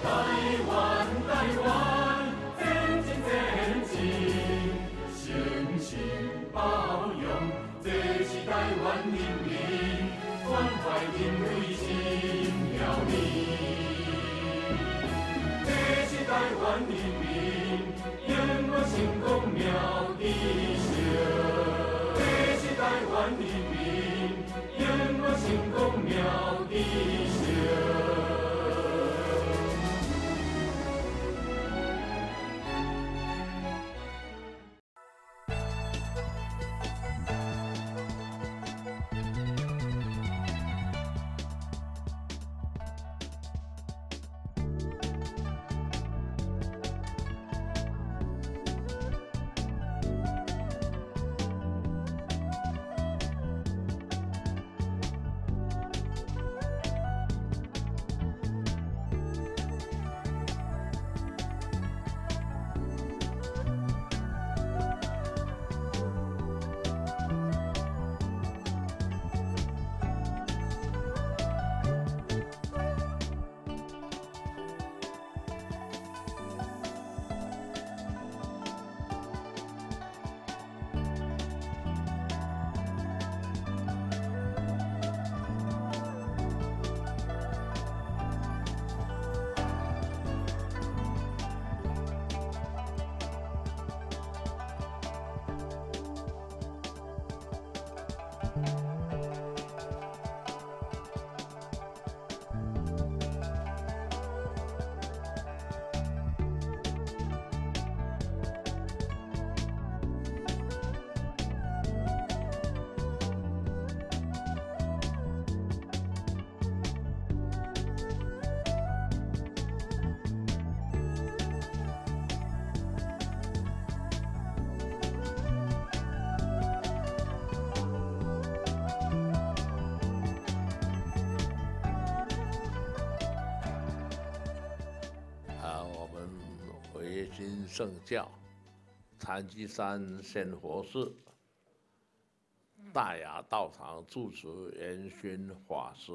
圣教禅机山仙佛寺大雅道场住持元勋法师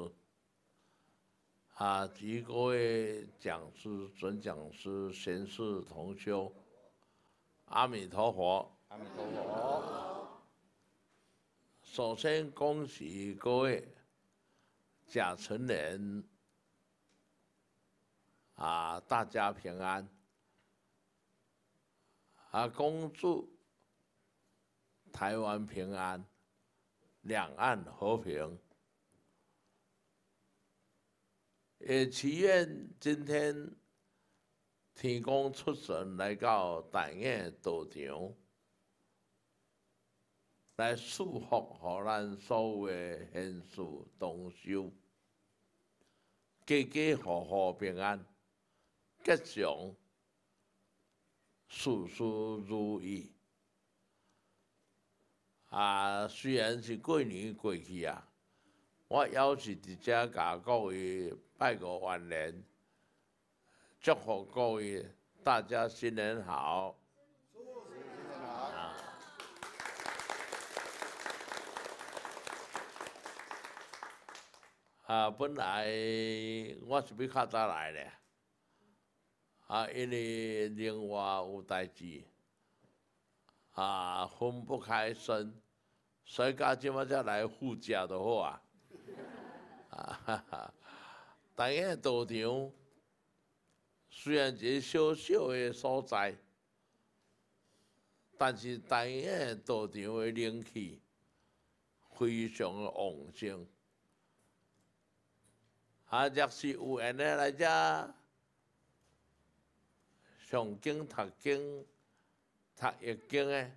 及各位讲师、准讲师、贤士同修，阿弥陀佛！ 阿弥陀佛！ 首先恭喜各位甲辰年大家平安。恭祝台湾平安，两岸和平。也祈愿今天天公出神来到大雅道场，来祝福予咱所有的贤士同修，家家户户平安，吉祥。事事如意虽然是过年过去我还是伫遮甲各位拜个晚年，祝福各位大家新年好。 新年好。本来我是要较早来咧。因为另外有代志，分不开身，所以到即摆才来副驾就好大雅道场虽然一个小小的所在，但是大雅道场的灵气非常的旺盛，若是有缘的来遮。上经读经、读易经的，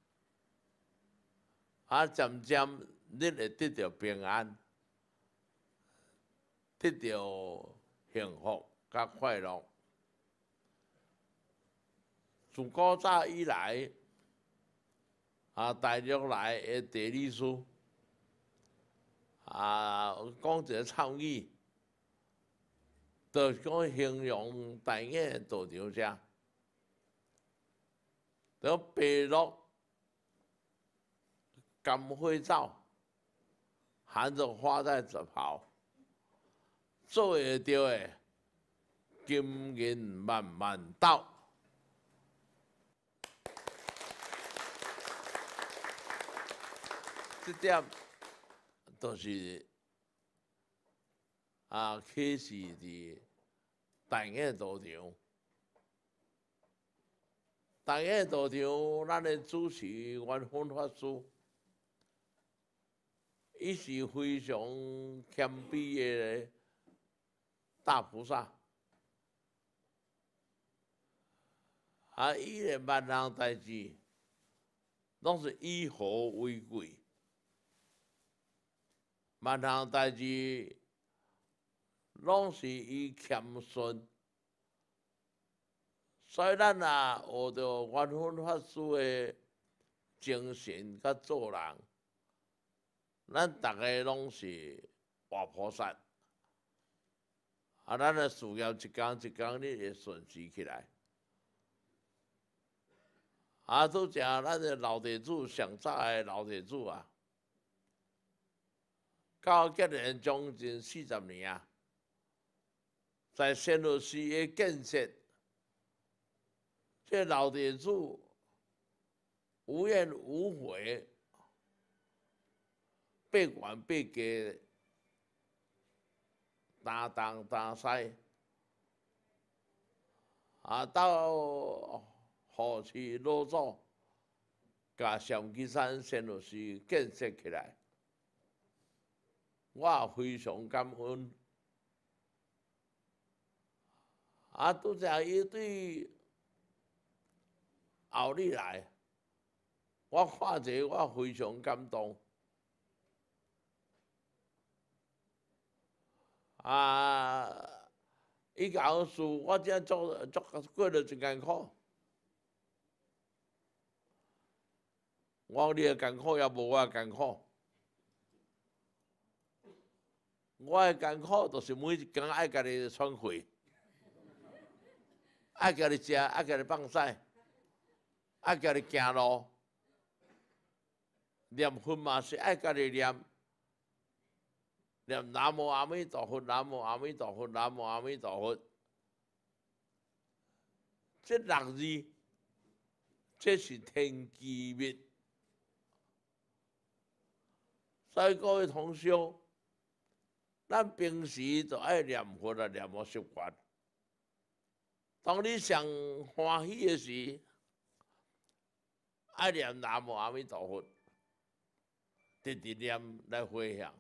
渐渐你会得到平安，得到幸福甲快乐。自古早以来，大陆来的地理书，讲一个参语。就是讲形容大雅道场遮，就白鹿、甘花草，含着花在跑，做会到的金银慢慢到。这点都是启示伫大雅道场。大雅道场，咱的主持元芬法师，伊是非常谦卑的大菩萨。伊的万人代志，拢是以和为贵。万人代志，拢是伊谦顺。所以咱学着元芬法师的精神甲做人，咱大家拢是活菩萨。咱的事业一天一天你会顺遂起来。拄正咱的老地主上早的老地主到今年将近40年在仙罗寺的建设，这老地主无怨无悔，八关八家，担东担西，到后期老祖甲上基山仙罗寺建设起来，我也非常感恩。拄则伊对后日来，我看者我非常感动。伊甲我说，我真做过了真艰苦。我你的艰苦也无我的艰苦。我的艰苦就是每一天爱家己喘气，爱家己食，爱家己放屎，爱家己行路。念佛嘛是爱家己念，念南无阿弥陀佛，南无阿弥陀佛，南无阿弥陀佛。这6字，这是天机密。所以各位同修，咱平时就爱念佛念到习惯。当你上欢喜的时，爱念南无阿弥陀佛，直直念来回向。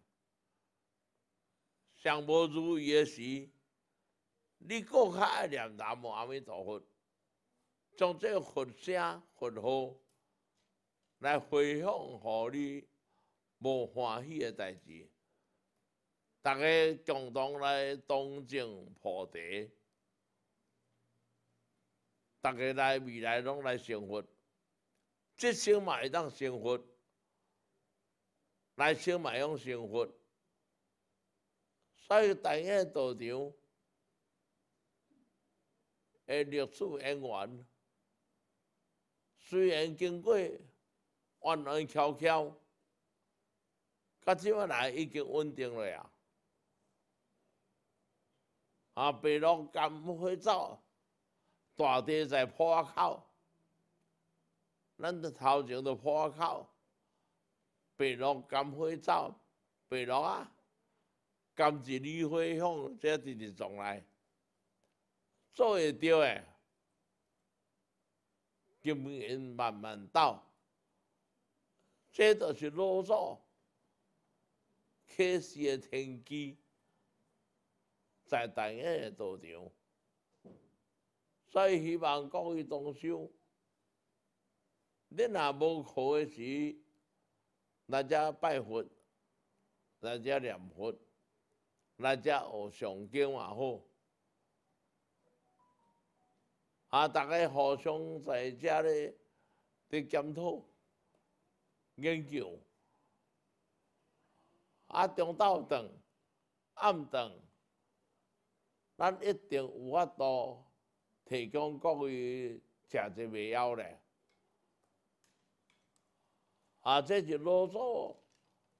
上无如意的时，你更较爱念南无阿弥陀佛，将这佛声佛号来回向予你无欢喜的代志。大家共同来同证菩提，大家来未来拢来成佛，这生嘛会当成佛，来生嘛会当成佛。所以大雅道场的历史因缘，虽然经过弯弯蹺蹺，到即摆来已经稳定了白鹿甘花草，大地在坡仔口，咱的头前就坡仔口，白鹿甘花草，白鹿甘一缕花香，这直直撞来，做会到的，金银慢慢到，这就是老祖启示的天机。在大雅的道场，所以希望各位同修，你若无课的时，来遮拜佛，来遮念佛，来遮学上经也好，大家互相在遮咧检讨、研究，中昼顿、暗顿。咱一定有法度提供各位食一味晓咧。这是老祖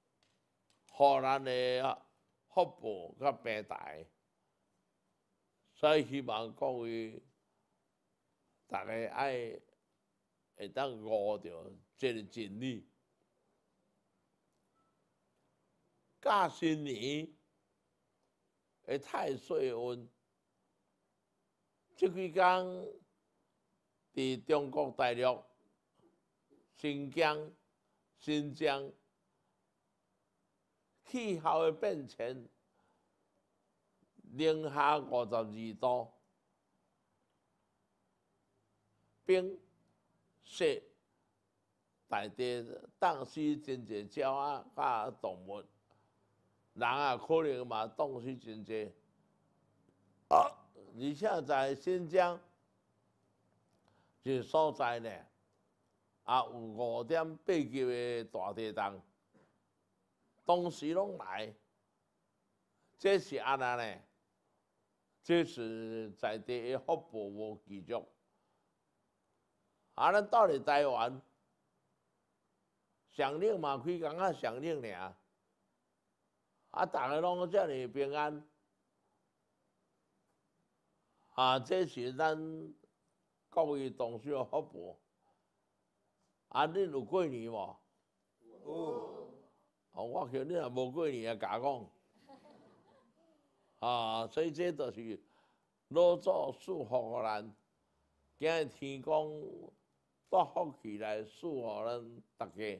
予咱的福报甲平台。 所以希望各位大家爱会当悟着这个真理。甲新年的太岁运，这几天伫中国大陆、新疆、新疆气候的变迁，零下52度，冰雪，大地冻死真侪鸟仔甲动物，人啊可能嘛冻死真侪。而且在新疆一个所在呢，有5.8级的大地震，当时拢来，这是安那呢？这是在地的福报无记录。咱到伫台湾，上令嘛开工啊上令尔，大家拢遮尔平安。这是咱各位同学的福报。恁有过年无？有。我叫你若无过年，也甲我讲。所以这就是老祖祝福互咱，今日天公带福气来祝福咱大家。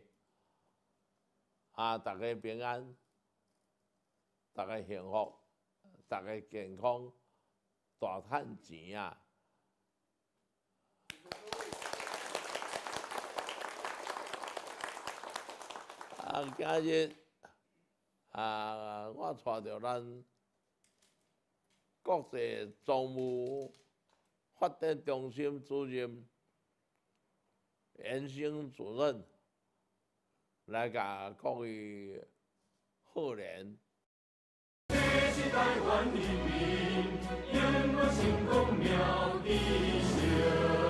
大家平安，大家幸福，大家健康。大趁钱啊！今日我带着咱国际总务发展中心主任袁兴主任来甲各位贺年。 这是台湾人民永远成功妙智秀。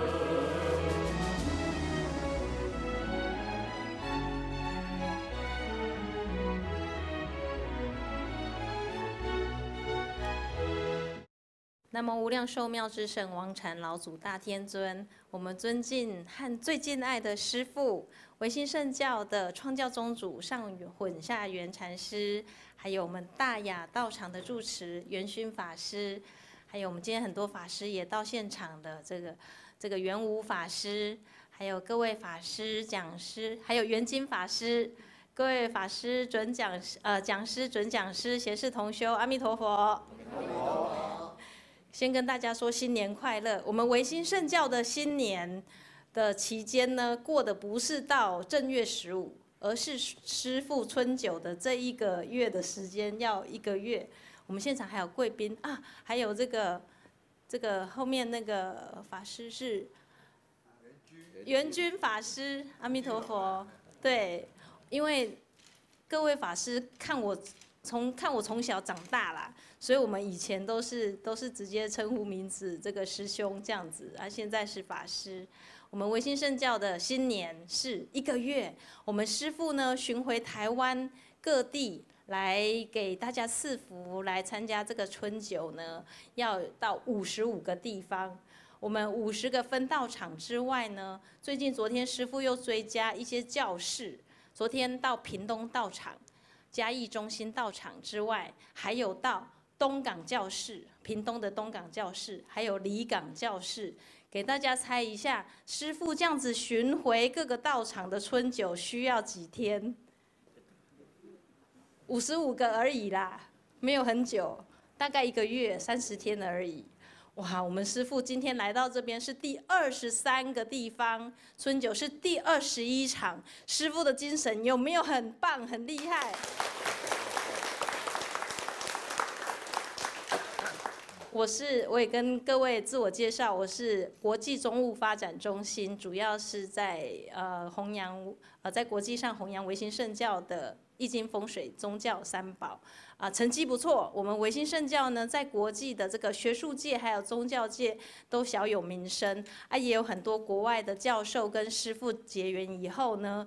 南无无量寿妙之圣王禅老祖大天尊，我们尊敬和最敬爱的师父，唯心圣教的创教宗主上混下元禅师，还有我们大雅道场的住持元勋法师，还有我们今天很多法师也到现场的这个元武法师，还有各位法师讲师，还有元金法师，各位法师准讲讲师准讲师贤士同修，阿弥陀佛。先跟大家说新年快乐！我们唯心圣教的新年的期间呢，过的不是到正月15，而是师父春酒的这1个月的时间，要1个月。我们现场还有贵宾啊，还有这个后面那个法师是元君法师，阿弥陀佛。对，因为各位法师看我从小长大啦，所以我们以前都是直接称呼名字，这个师兄这样子，现在是法师。我们唯心圣教的新年是1个月，我们师父呢巡回台湾各地来给大家赐福，来参加这个春酒呢，要到55个地方。我们50个分道场之外呢，昨天师父又追加一些教室，昨天到屏东道场。嘉义中心道场之外，还有到东港教室，屏东的东港教室，还有离港教室，给大家猜一下，师父这样子巡回各个道场的春酒需要几天？55个而已啦，没有很久，大概1个月30天而已。哇，我们师父今天来到这边是第23个地方，春酒是第21场，师父的精神有没有很棒、很厉害？我也跟各位自我介绍，我是国际中务发展中心，主要是在弘扬在国际上弘扬唯心圣教的易经风水宗教3宝。成绩不错，我们唯心圣教呢，在国际的这个学术界还有宗教界都小有名声也有很多国外的教授跟师父结缘以后呢，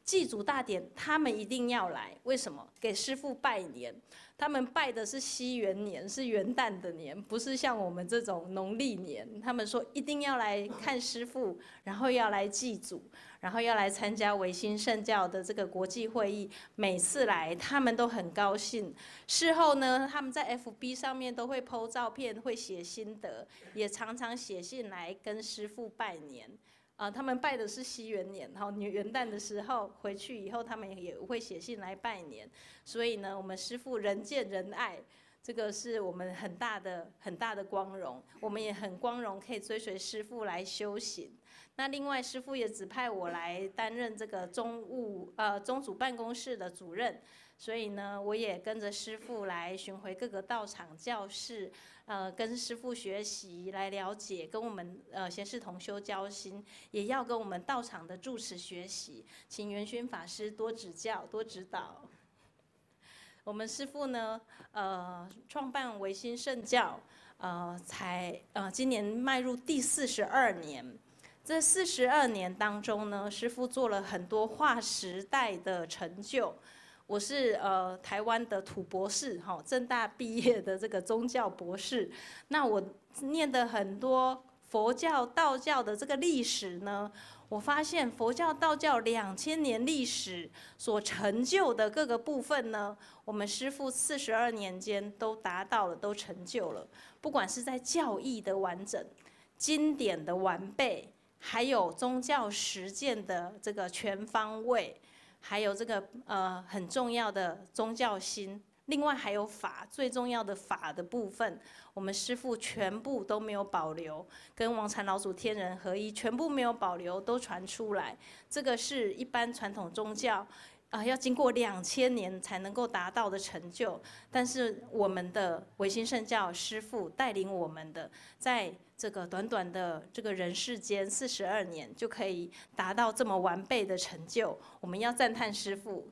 祭祖大典他们一定要来，为什么？给师父拜年。他们拜的是西元年，是元旦的年，不是像我们这种农历年。他们说一定要来看师父，然后要来祭祖，然后要来参加维新圣教的这个国际会议。每次来，他们都很高兴。事后呢，他们在 FB 上面都会 po 照片，会写心得，也常常写信来跟师父拜年。他们拜的是西元年，然后元旦的时候回去以后，他们也会写信来拜年。所以呢，我们师父人见人爱，这个是我们很大的光荣。我们也很光荣可以追随师父来修行。那另外，师父也指派我来担任这个宗主办公室的主任。所以呢，我也跟着师父来巡回各个道场教室，跟师父学习，来了解，跟我们贤士同修交心，也要跟我们道场的住持学习，请元勋法师多指教、多指导。我们师父呢，创办维新圣教，今年迈入第42年。这42年当中呢，师父做了很多划时代的成就。我是台湾的土博士，政大毕业的这个宗教博士。那我念的很多佛教、道教的这个历史呢，我发现佛教、道教2000年历史所成就的各个部分呢，我们师父42年间都达到了，都成就了。不管是在教义的完整、经典的完备，还有宗教实践的这个全方位。还有这个很重要的宗教心，另外还有法，最重要的法的部分，我们师父全部都没有保留，跟王禅老祖天人合一，全部没有保留，都传出来。这个是一般传统宗教要经过2000年才能够达到的成就，但是我们的维新圣教师父带领我们的，在这个短短的这个人世间42年，就可以达到这么完备的成就，我们要赞叹师父。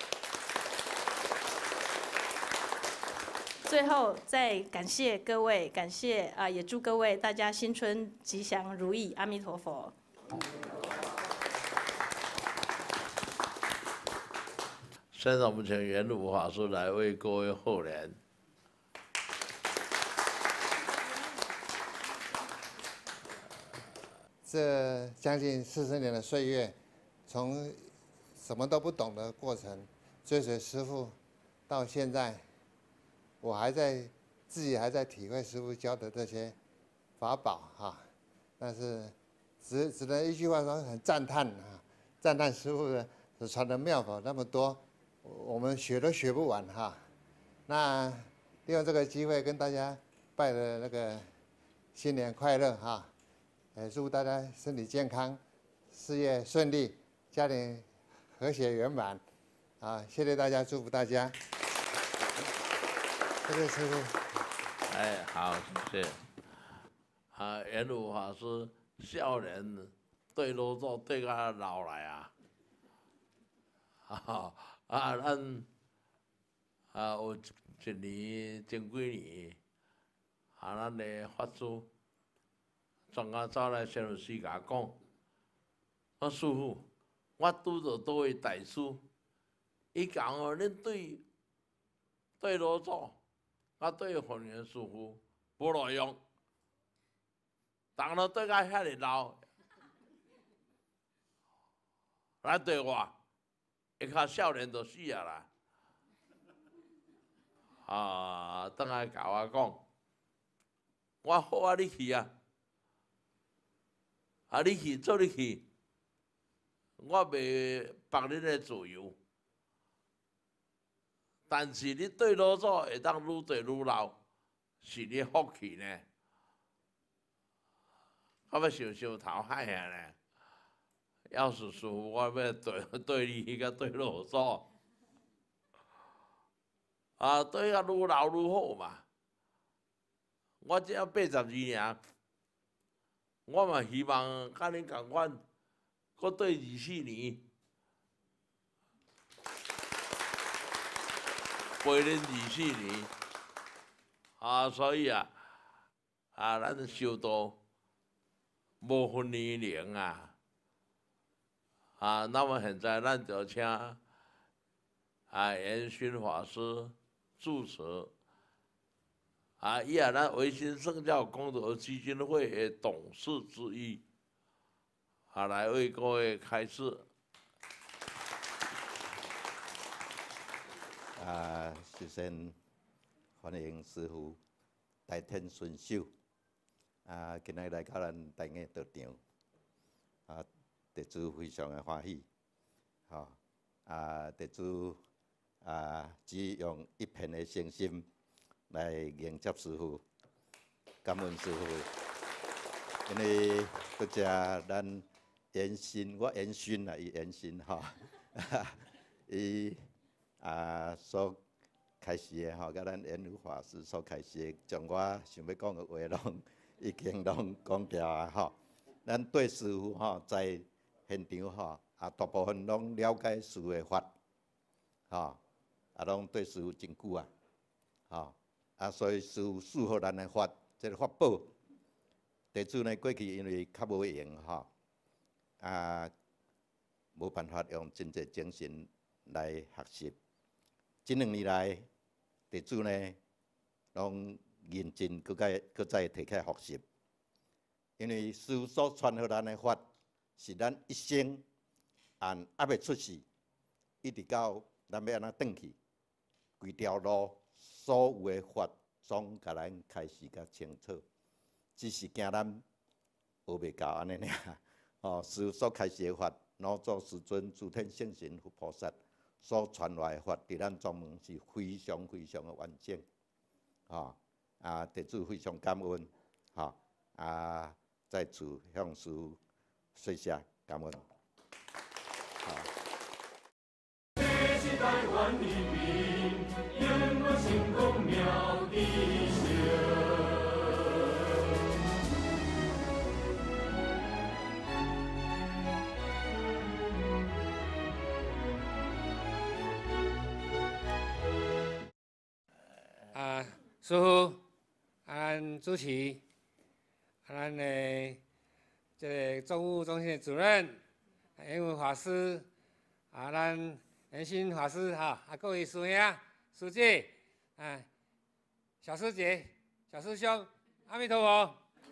最后再感谢各位，感谢也祝各位大家新春吉祥如意，阿弥陀佛。 现在我们请元鲁法师来为各位后人。 这将近40年的岁月，从什么都不懂的过程追随师父，到现在，我自己还在体会师父教的这些法宝哈。但是只能一句话说，很赞叹啊，赞叹师父的所传的妙法那么多。我们学都学不完哈，那利用这个机会跟大家拜的那个新年快乐哈，祝大家身体健康，事业顺利，家庭和谐圆满，谢谢大家，祝福大家，谢谢师父。 好，谢谢。元鲁法师少年对老祖对到老来啊，咱有一年前几年，咱的法师专家走来仙律师甲我讲，师父，我拄着倒位大师，伊讲恁对老祖，对法源师父无路用，人都对甲遐尼老，来对我。一较少年就死啊啦！转来甲我讲，我好啊，你去啊！你去做你去，我袂绑恁的自由。但是你对老祖会当愈对愈老，是你福气呢。我要想想头海啊呢。要是师父，我要对你甲对老祖，对甲愈老愈好嘛。我只82年，我嘛希望甲恁共款，搁对24年，陪恁24年。所以咱修道无分年龄啊。 那么现在咱就请延勋法师主持。伊也咱维新圣教功德基金会的董事之一，来为各位开示。 首先欢迎师父大天顺手，今日来到咱大雅道场，弟子非常的欢喜，弟子只用一片的诚心来迎接师父，感恩师父，因为搁只咱延伸，我延伸啦，伊延伸伊所开始的甲咱延武法师所开始的，将我想要讲的话拢已经拢讲掉啊咱对师父在现场大部分拢了解师父的法，拢对师父真久所以师父赐予咱的法，这个法宝，弟子呢过去因为较无用无办法用真侪精神来学习。这2年来，弟子呢，拢认真搁再摕起来学习，因为师父所传予咱的法，是咱一生还未出世，一直到咱要安怎转去，规条路所有的法，总甲咱开示甲清楚，只是惊咱学袂到安尼尔。师父所开示的法，老祖师尊诸天圣神佛菩萨所传来的法，伫咱庄门是非常非常的完整，弟子非常感恩，在此向师父说谢感恩。 这是台湾人民永远成功妙的声。 师父，咱主持，咱的这个总务中心的主任延武法师，咱延勋法师各位师兄、师姐，小师姐、小师兄，阿弥陀佛。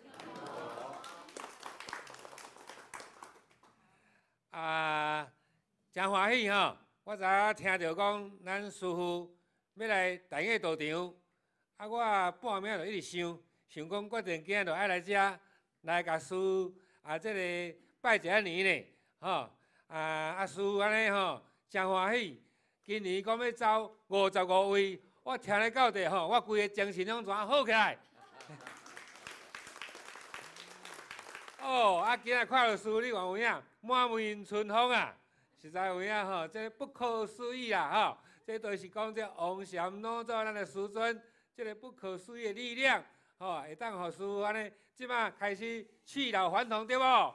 真欢喜我昨仔听到讲咱师父要来大雅道场。我半暝就一直想讲决定今日就爱来遮来甲师这个拜一下年呢，师父安尼真欢喜，今年讲要走55位，我听咧到地我规个精神拢全好起来。今日看到师父你看有影，满面春风实在有影这不可思议啦这都是讲这王禅老祖咱的师尊。这个不可思议的力量，会当互师父安尼，即马开始去老还童，对无？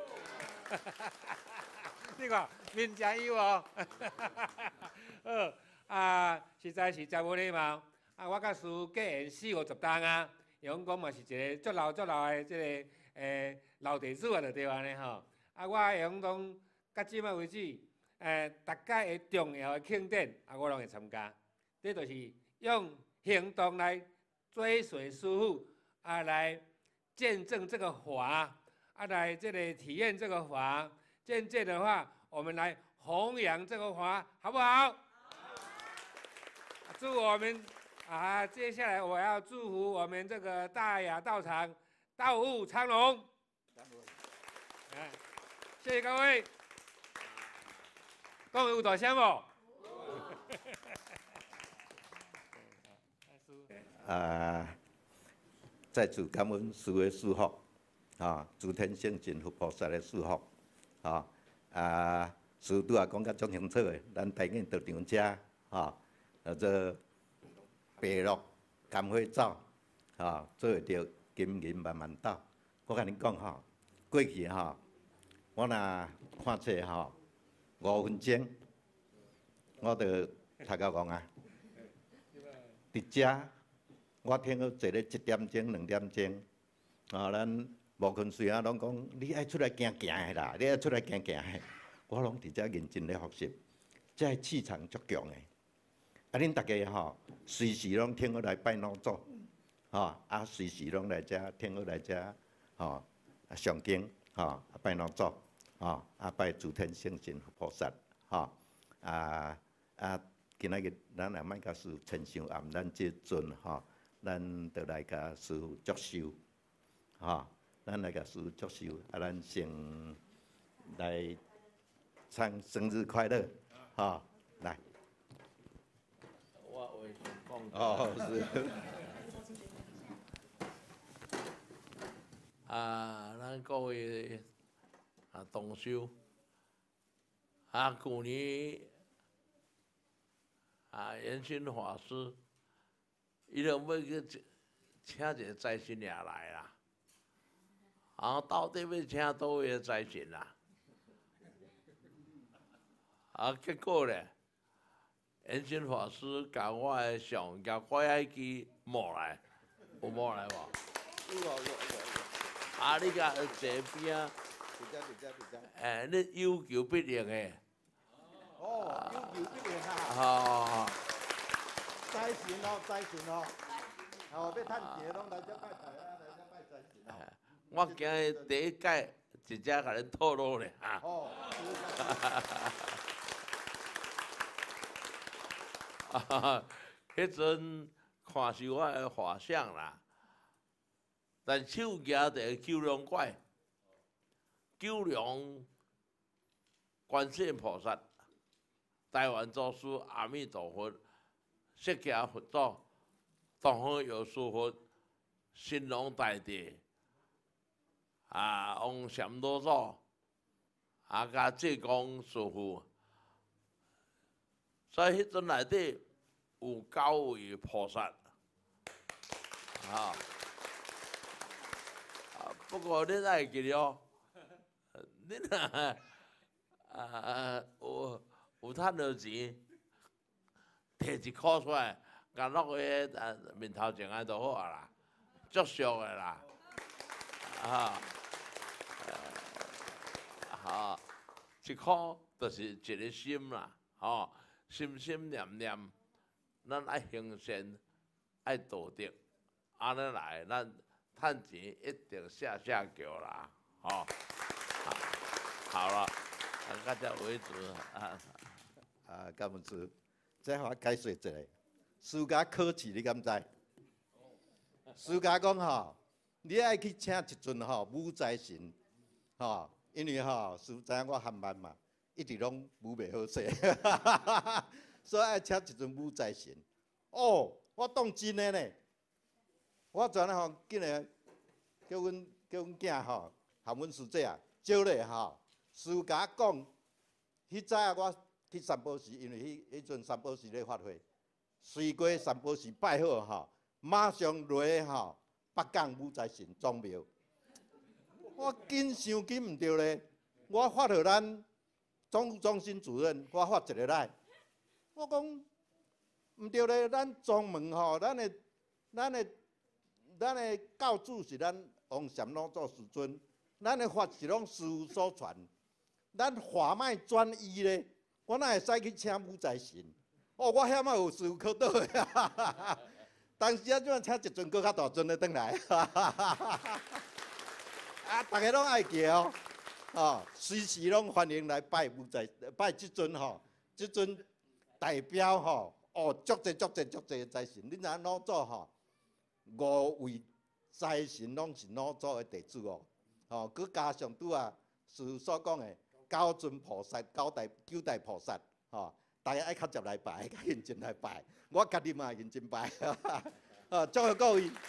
你看面真有实在是真无礼貌。我甲师父结缘40-50档用讲嘛是一个足老的这个老弟子就对安尼我用讲到即马为止，大家的重要的庆典我拢会参加，这就是用行动来追随师父来见证这个法来这里体验这个法，渐渐的话，我们来弘扬这个法，好不好？祝我们接下来我要祝福我们这个大雅道场道务昌隆。谢谢各位，各位有大声无？ 再次感恩师父的祝福，诸天圣神佛菩萨的祝福，师父拄也讲甲足清楚的，咱大雅道场遮，做白鹿甘花草，做会着金银万万斗。我甲恁讲过去我若看册5分钟，我着头壳讲伫遮。我听到坐咧1点钟、2点钟，咱无困睡拢讲你爱出来行行的啦，你爱出来行行的。 我拢伫遮认真咧学习，这气场足强诶。啊，恁大家吼，随时拢听我来拜老祖，吼，啊，随时拢来遮听我来遮，吼，上经，吼，拜老祖，吼，啊，拜诸天圣神菩萨，吼，今仔日咱也莫甲师父称伤暗，咱即阵吼，咱就来甲师父祝寿，吼，咱来甲师父祝寿，啊，咱先来唱生日快乐，吼，来。 我为想讲。 哦，是。 咱各位同修，去年延新法师，伊就要去请一个财神爷来啦，到底要请倒位个财神啦？结果咧，延新法师甲我的相夹我迄支摸来，有摸来无？你甲坐边你有求必应的。 哦，有求必应啊！财神哦，财神哦，要趁钱拢来遮拜财啊，来遮拜财神哦。 我今日第一届直接甲恁透露咧哦。 迄阵看是我的画像啦。但手举着九龙怪，九龙观世音菩萨、台湾祖师阿弥陀佛、释迦佛祖、东方药师佛、神龙大帝、王禅老祖，甲济公师傅，所以迄阵内底有9位菩萨，不过恁爱记了，恁有趁到钱，摕1箍出来，甲落去面头前安就好啊啦，足俗的啦，1箍就是一个心啦，心心念念，咱爱行善，爱道德，安尼来咱。趁钱一定下桥啦，好了，到这为止感恩师，再互我解说一下，私家考试你敢知？私家讲吼，你爱去请一尊武财神，因为师父知影我含慢嘛，一直拢武袂好势，所以爱请一尊武财神。哦，我当真的呢。我昨下紧个叫阮囝含阮师姐招咧师父甲我讲，迄早我去三宝寺，因为迄阵三宝寺咧发会，随过三宝寺拜好马上落北港武财神庄庙。我紧想紧毋对咧，我发互咱总中心主任，我发一个来，我讲毋对咧，咱庄门咱的教主是咱王禅老祖师尊，咱的法是拢师父所传，咱话莫转移咧，我哪会使去请武财神？哦，我遐有师父考倒的，当时怎请一尊搁较大尊的转来，大家拢爱叫，随时拢欢迎来拜武财，拜即尊即尊代表足济财神，恁知老祖5位财神拢是老祖的弟子佮加上拄师父所讲的9尊菩萨、9代菩萨，大家爱较接来拜，较认真来拜。我家己嘛认真拜，祝福各位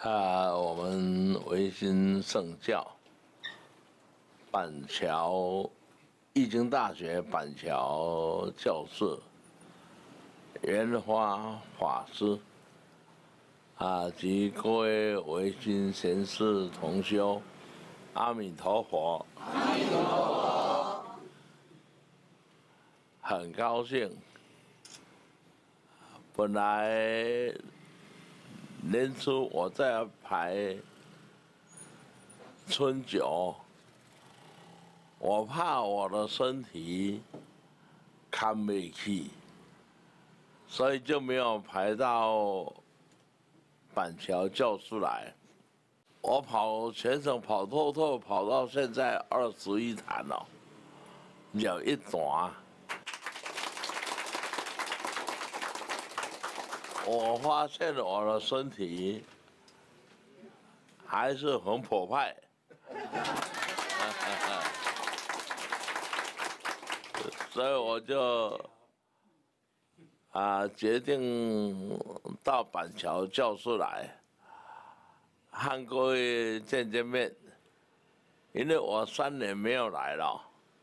我们维新圣教板桥义经大学板桥教室莲花法师及各位维新贤士同修，阿弥陀佛！阿弥陀佛！很高兴，本来年初我在排春酒，我怕我的身体扛不起，所以就没有排到板桥教室来。我跑全省跑透透，跑到现在21坛了，有一段。我发现我的身体还是很澎湃，所以我就决定到板桥教室来和各位见见面，因为我3年没有来了，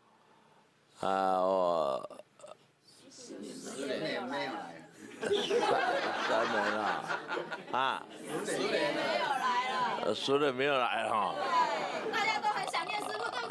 我10年没有来。3年了，10年没有来了，10年没有来哈。 对，大家都很想念师傅，对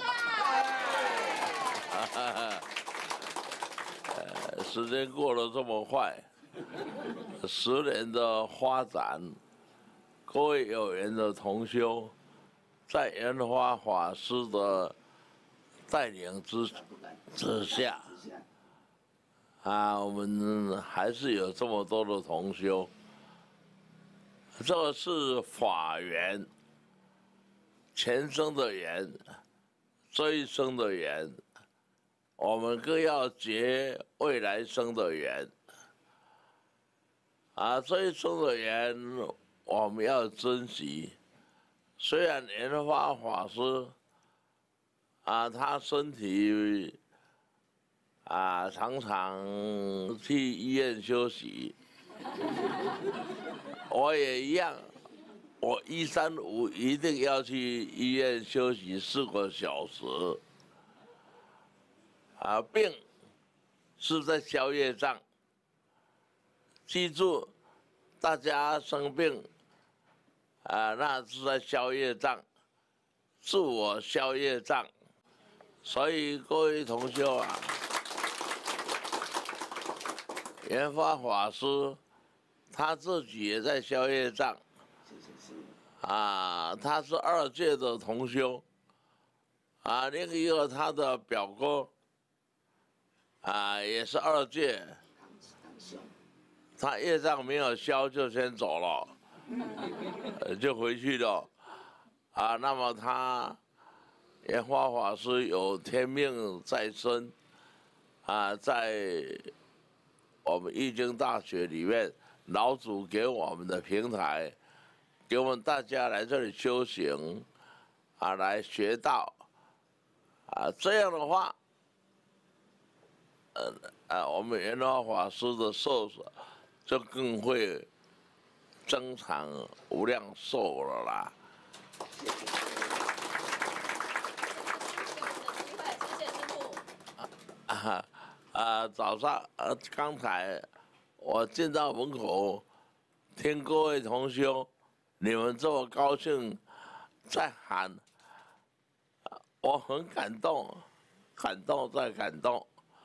不对？ 时间过得这么快，10年的发展，各位有缘的同修，在莲花法师的带领之下。我们还是有这么多的同修，这是法缘，前生的缘，这一生的缘，我们更要结未来生的缘。这一生的缘我们要珍惜。虽然莲花法师他身体常常去医院休息，我也一样。我135一定要去医院休息4个小时。病是在消业障，记住，大家生病那是在消业障，自我消业障。所以各位同修莲花法师他自己也在消业障，他是2届的同修，另一个他的表哥，也是2届，他业障没有消就先走了，就回去了，那么他莲花法师有天命在身，在我们义经大学里面，老祖给我们的平台，给我们大家来这里修行，来学道，这样的话，我们莲花法师的寿就更会增长无量寿了啦。 谢谢师傅。 早上刚才我进到门口，听各位同修，你们这么高兴在喊，我很感动，感动再感动。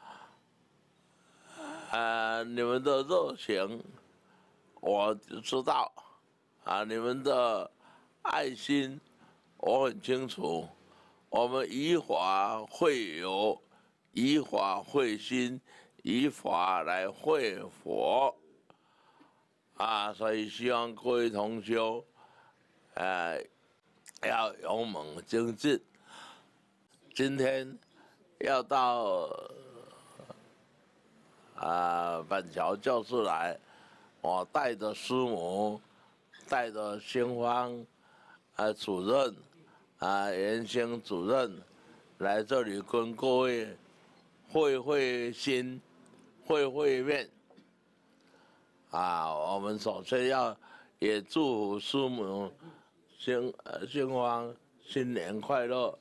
你们的热情我知道，你们的爱心我很清楚。我们以法会友，以法会心，以法来会佛，所以希望各位同修，要勇猛精进。今天要到板桥教室来，我带着师母，带着兴芳主任，袁兴主任来这里跟各位会心、会面。我们首先也祝福师母兴芳新年快乐。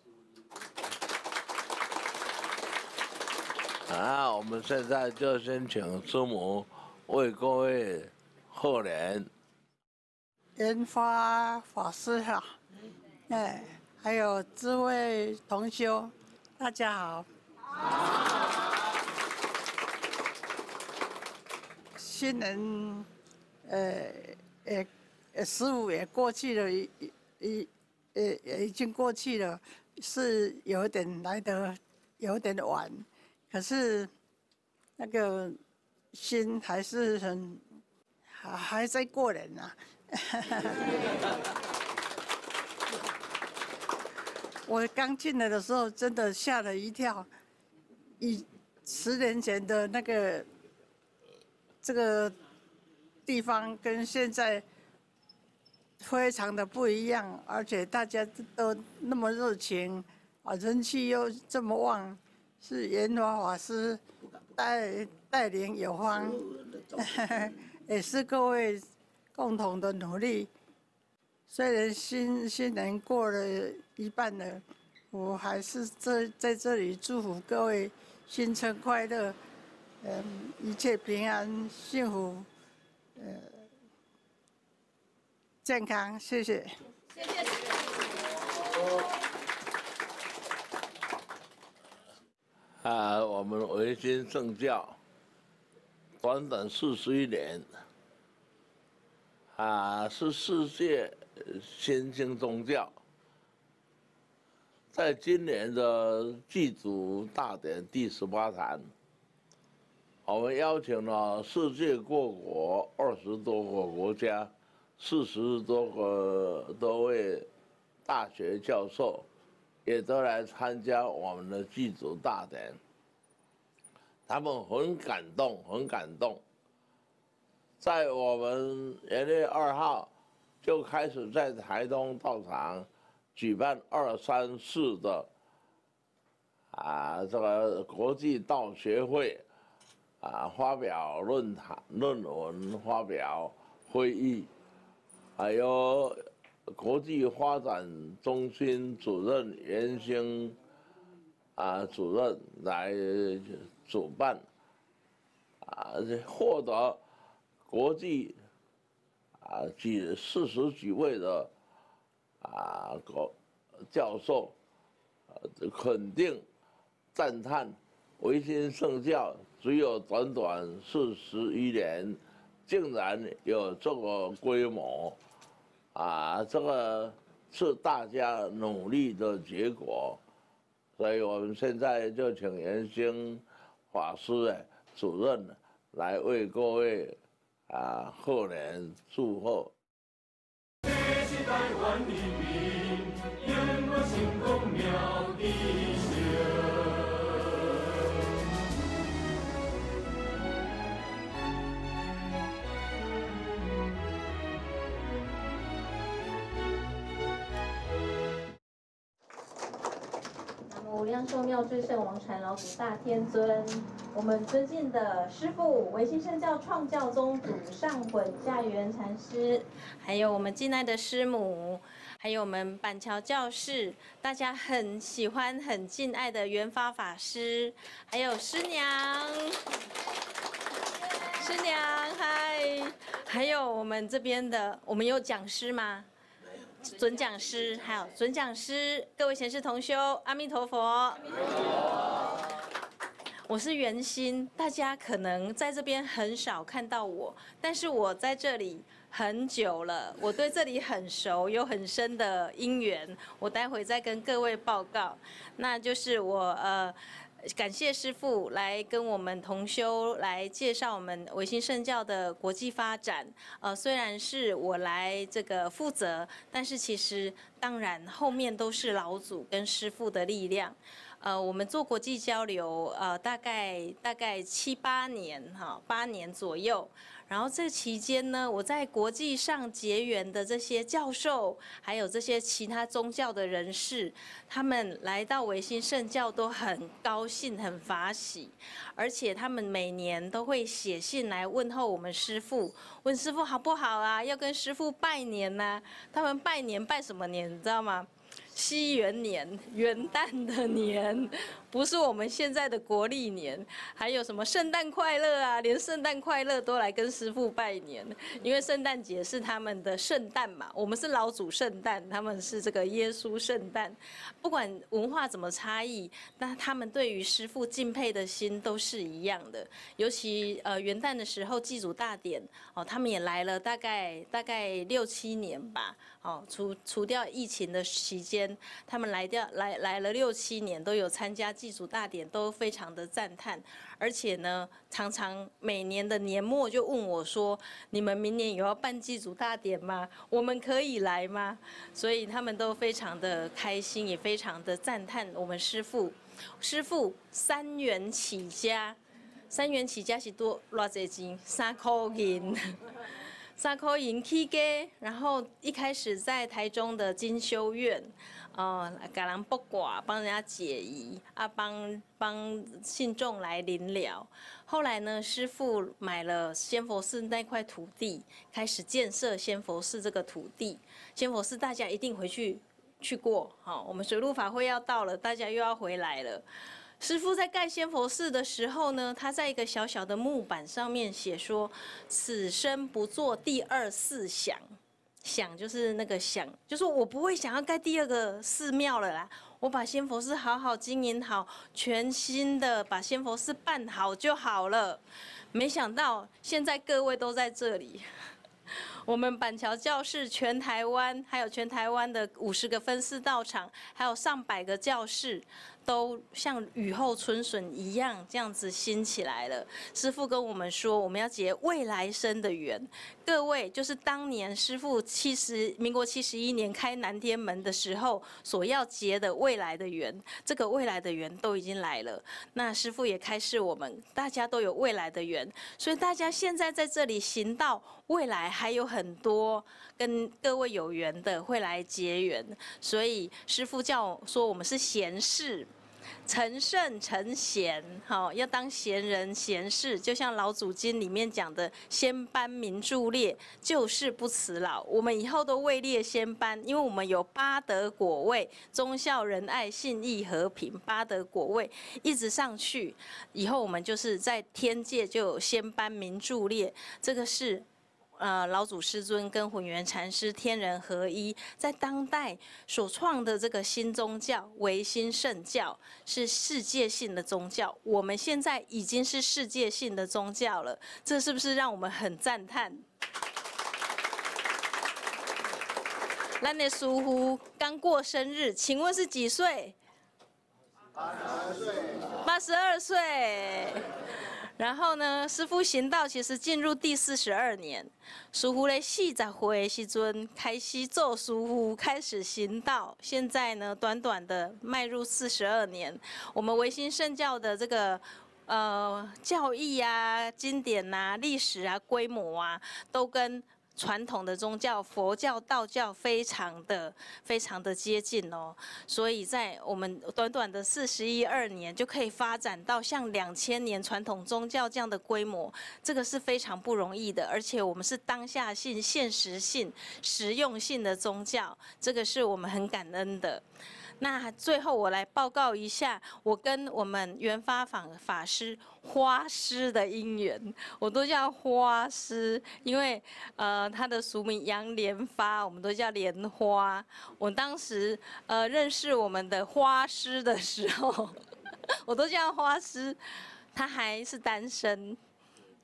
我们现在就先请师母为各位贺年。 研发法师好，还有诸位同修，大家好。新年15也过去了，也已经过去了，是有点来得有点晚，可是那个心还是还在过年啊。我刚进来的时候，真的吓了一跳。10年前的那个这个地方跟现在非常的不一样，而且大家都那么热情，人气又这么旺，是研发法师带领有方，也是各位共同的努力。虽然新年过了一半了，我还是在这里祝福各位新春快乐，一切平安幸福，健康，谢谢。 谢谢。 我们维新圣教短短41年，是世界新兴宗教。在今年的祭祖大典第18坛，我们邀请了世界各国20多个国家，40多位大学教授，也都来参加我们的祭祖大典。他们很感动，很感动。在我们元月2号就开始在台东道场举办2、3、4的这个国际道学会发表论文发表会议，还有国际发展中心主任袁兴主任来主办，获得国际40几位的教授肯定赞叹维新圣教只有短短41年，竟然有这个规模，这个是大家努力的结果。所以我们现在就请袁兴法师主任来为各位贺年祝贺。 这是台湾人民永远成功妙智性。 无量寿妙最胜王禅老祖大天尊，我们尊敬的师父维新圣教创教宗主上混驾圆禅师，还有我们敬爱的师母，还有我们板桥教室大家很喜欢、很敬爱的圆发法师，还有师娘，嗨，还有我们这边的，我们有讲师吗？准讲师，还有准讲师，各位贤士同修，阿弥陀佛。我是圆心，大家可能在这边很少看到我，但是我在这里很久了，我对这里很熟，有很深的因缘。我待会再跟各位报告，那就是我感谢师父来跟我们同修来介绍我们维新圣教的国际发展。虽然是我来这个负责，但是其实当然后面都是老祖跟师父的力量。我们做国际交流，大概7、8年哈，8年左右。然后这期间呢，我在国际上结缘的这些教授，还有这些其他宗教的人士，他们来到维新圣教都很高兴、很法喜，而且他们每年都会写信来问候我们师父，问师父好不好啊？要跟师父拜年呐、他们拜年拜什么年？你知道吗？西元年，元旦的年，不是我们现在的国历年。还有什么圣诞快乐啊，连圣诞快乐都来跟师父拜年，因为圣诞节是他们的圣诞嘛，我们是老祖圣诞，他们是这个耶稣圣诞。不管文化怎么差异，但他们对于师父敬佩的心都是一样的。尤其元旦的时候祭祖大典，他们也来了大概6、7年吧。除掉疫情的期间，他们来了6、7年，都有参加祭祖大典，都非常的赞叹。而且呢，常常每年的年末就问我说：“你们明年有要办祭祖大典吗？我们可以来吗？”所以他们都非常的开心，也非常的赞叹我们师父。师父3元起家，3元起家是多偌济钱？3块银。3块银起家，然后一开始在台中的金修院，给人卜卦，帮人家解疑啊，帮信众来临了。后来呢，师父买了仙佛寺那块土地，开始建设仙佛寺这个土地。仙佛寺大家一定回去过，我们水陆法会要到了，大家又要回来了。师父在盖仙佛寺的时候呢，他在一个小小的木板上面写说：“此生不做第2寺想。”想就是那个想，就说我不会想要盖第2个寺庙了啦，我把仙佛寺好好经营好，全心的把仙佛寺办好就好了。没想到现在各位都在这里。我们板桥教室全台湾，还有全台湾的50个分寺道场，还有上百个教室，都像雨后春笋一样这样子兴起来了。师父跟我们说，我们要结未来生的缘。各位，就是当年师父民国71年开南天门的时候所要结的未来的缘，这个未来的缘都已经来了。那师父也开示我们，大家都有未来的缘，所以大家现在在这里行道，未来还有很多跟各位有缘的会来结缘。所以师父叫我说，我们是贤士。成圣成贤，要当贤人贤士，就像老祖经里面讲的“先班明著列，救世不辞劳”。我们以后都位列先班，因为我们有8德果位：忠孝仁爱信义和平，8德果位一直上去。以后我们就是在天界就有先班明著列，这个是。老祖师尊跟混元禅师天人合一，在当代所创的这个新宗教维新圣教是世界性的宗教，我们现在已经是世界性的宗教了，这是不是让我们很赞叹？咱的师父刚过生日，请问是几岁？82岁。然后呢，师父行道其实进入第42年，师父在40岁的时阵开始做师父，开始行道。现在呢，短短的迈入42年，我们维新圣教的这个教义啊、经典啊、历史啊、规模啊，都跟传统的宗教佛教、道教非常的接近哦，所以在我们短短的41、2年就可以发展到像2000年传统宗教这样的规模，这个是非常不容易的。而且我们是当下性、现实性、实用性的宗教，这个是我们很感恩的。那最后我来报告一下，我跟我们圆发法师花师的因缘，我都叫花师，因为他的俗名杨莲发，我们都叫莲花。我当时认识我们的花师的时候，我都叫花师，他还是单身。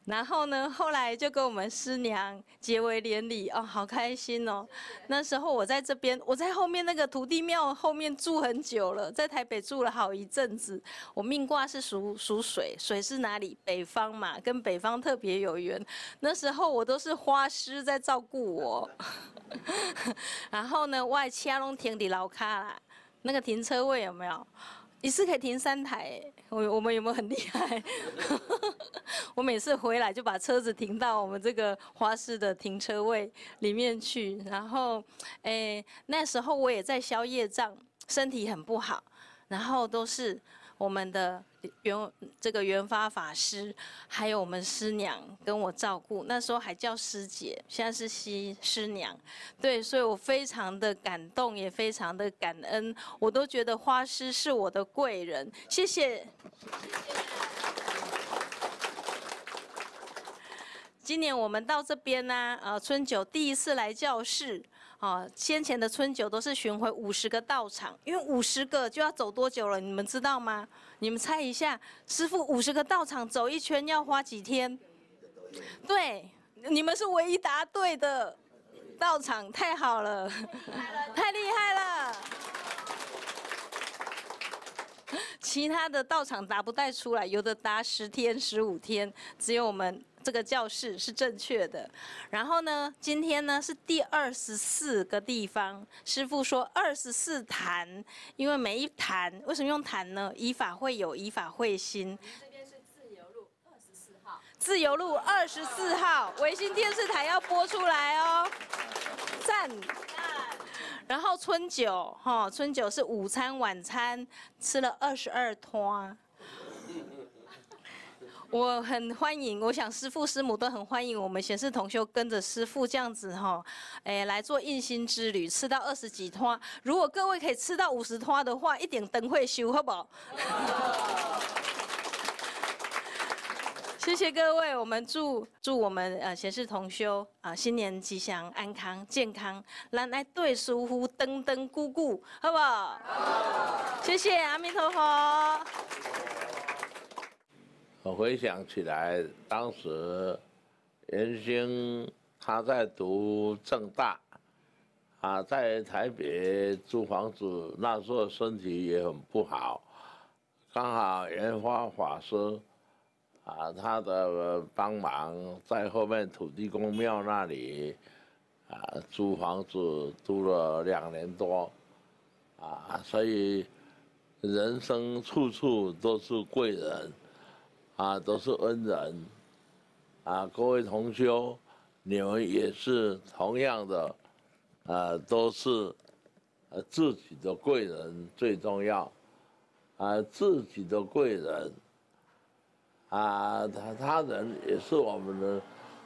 然后呢，后来就跟我们师娘结为连理哦，好开心哦。那时候我在这边，我在后面那个土地庙后面住很久了，在台北住了好一阵子。我命卦是属水，水是哪里？北方嘛，跟北方特别有缘。那时候我都是花师在照顾我，然后呢，我的车拢停伫楼卡啦，那个停车位有没有？一次可以停3台，我们有没有很厉害？我每次回来就把车子停到我们这个花市的停车位里面去，然后，那时候我也在消业障，身体很不好，然后都是我们的元发法师，还有我们师娘跟我照顾，那时候还叫师姐，现在是师娘，对，所以我非常的感动，也非常的感恩，我都觉得花师是我的贵人，谢谢。今年我们到这边呢，春酒第一次来教室。先前的春酒都是巡回50个道场，因为50个就要走多久了？你们知道吗？你们猜一下，师父50个道场走一圈要花几天？对，你们是唯一答对的道场，太好了，太厉害了。其他的道场答不太出来，有的答10天、15天，只有我们这个教室是正确的。然后呢，今天呢是第24个地方，师父说24坛，因为每一坛为什么用坛呢？以法会友，以法会心。 这边是自由路24号。 自由路24号，微信电视台要播出来哦，赞。然后春酒，春酒是午餐、晚餐，吃了22摊。我很欢迎，我想师父师母都很欢迎我们显示同修跟着师父这样子来做印心之旅，吃到20几摊。如果各位可以吃到50摊的话，一点灯会修，好不好？谢谢各位，我们祝我们显示同修新年吉祥、安康、健康，咱来对师父登登固固，好不好？好。谢谢，阿弥陀佛。 我回想起来，当时元兴他在读政大，在台北租房子，那时候身体也很不好，刚好元发法师他的帮忙，在后面土地公庙那里租房子租了2年多，所以人生处处都是贵人。都是恩人，各位同修，你们也是同样的，都是自己的贵人最重要，自己的贵人，他人也是我们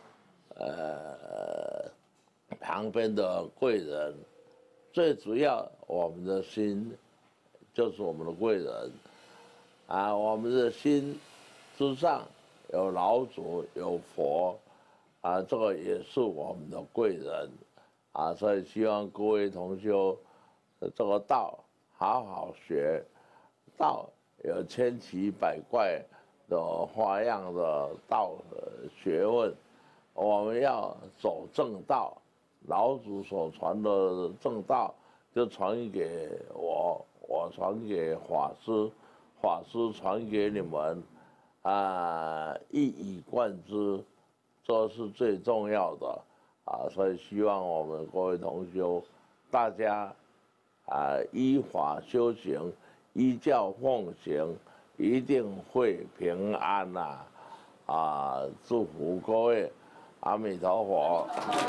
的旁边的贵人，最主要我们的心就是我们的贵人，我们的心。之上有老祖有佛，这个也是我们的贵人，所以希望各位同修，这个道好好学，道有千奇百怪的花样的道学问，我们要走正道，老祖所传的正道就传给我传给法师，法师传给你们。一以贯之，这是最重要的所以希望我们各位同修，大家依法修行，依教奉行，一定会平安祝福各位，阿弥陀佛。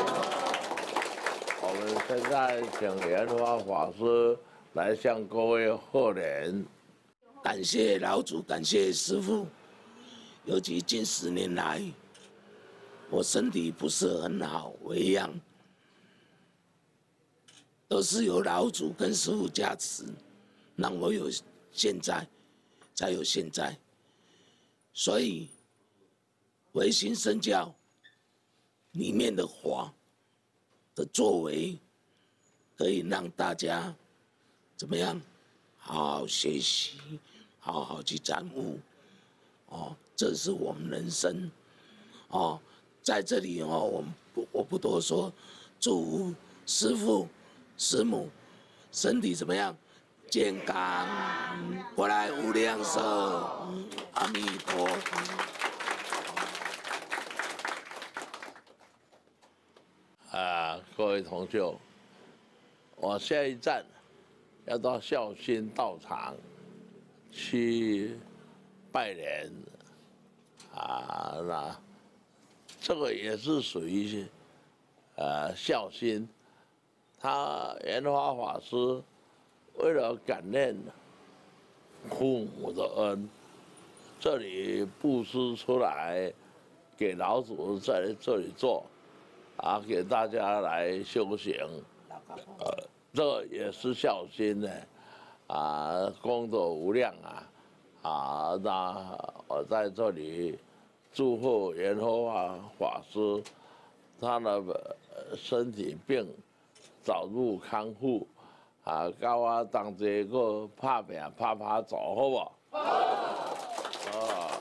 我们现在请莲花法师来向各位贺年， 感谢老祖，感谢师父。尤其近10年来，我身体不是很好，为恙，都是有老祖跟师父加持，让我有现在，才有现在。所以，唯心圣教里面的法的作为，可以让大家怎么样，好好学习，好好去感悟。这是我们人生哦，在这里哦，我不多说，祝师父、师母身体怎么样？健康，过来无量寿，阿弥陀佛。 各位同学，我下一站要到孝心道场去拜年那这个也是属于孝心。他圆华法师为了感念父母的恩，这里布施出来给老祖在这里做。给大家来修行，这也是孝心呢，功德无量那我在这里祝贺圆华法师，他的身体病早日康复，教我同齐个拍拼走，好不好？好。